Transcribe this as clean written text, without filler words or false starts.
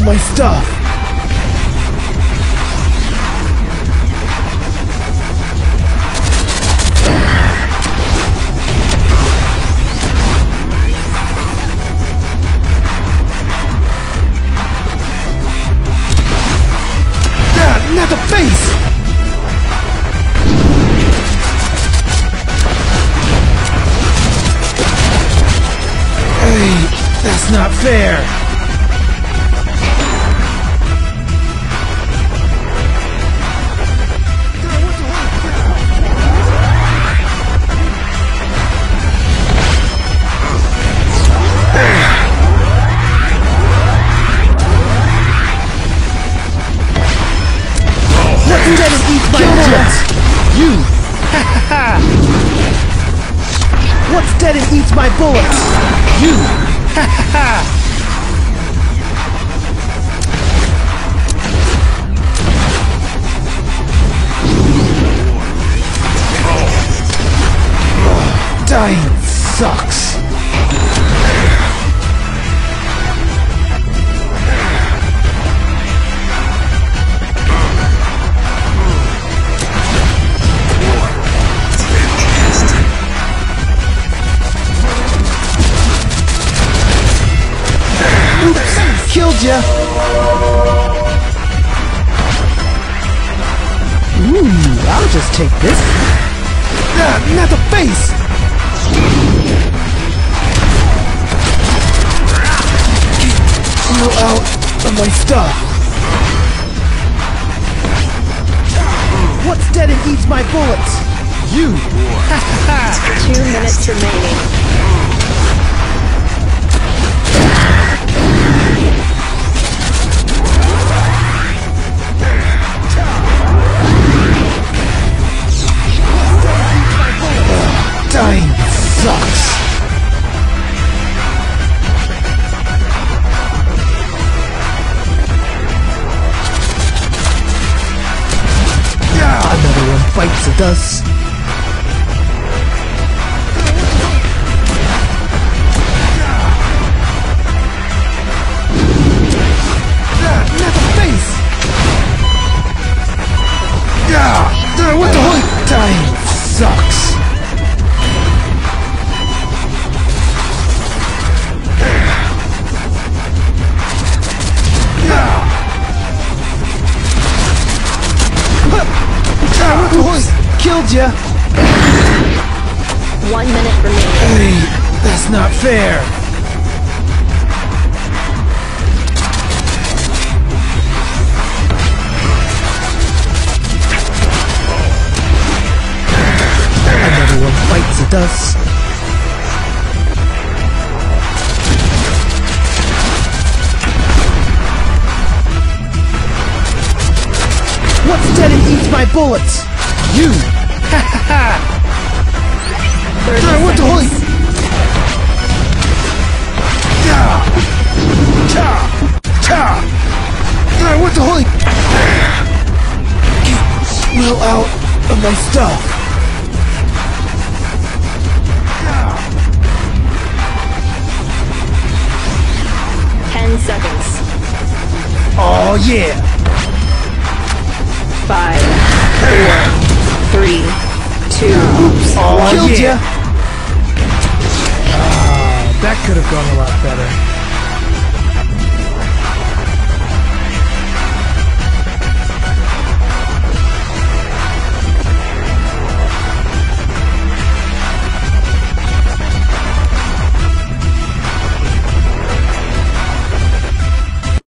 my stuff! Not the face! Hey, that's not fair! What's dead and eats my bullets? You! Ha ha ha! What's dead and eats my bullets? You! Ha ha ha! Dying sucks. Killed ya! Ooh, I'll just take this. Not the face! Get out of my stuff! What's dead and eats my bullets? You! Ha ha ha! 2 minutes remaining. Dying sucks. Another one bites the dust. Not the face. What the holy? Dying sucks. Killed ya! 1 minute remaining. Hey, that's not fair. Another one bites the dust. What's dead and eats my bullets? You! Ha ha ha! 30 what the holy? What the holy? Get well out of my stuff. seconds. Oh yeah! 5, 4, 3, 2, Oops. Oh, one. Killed ya! That could have gone a lot better.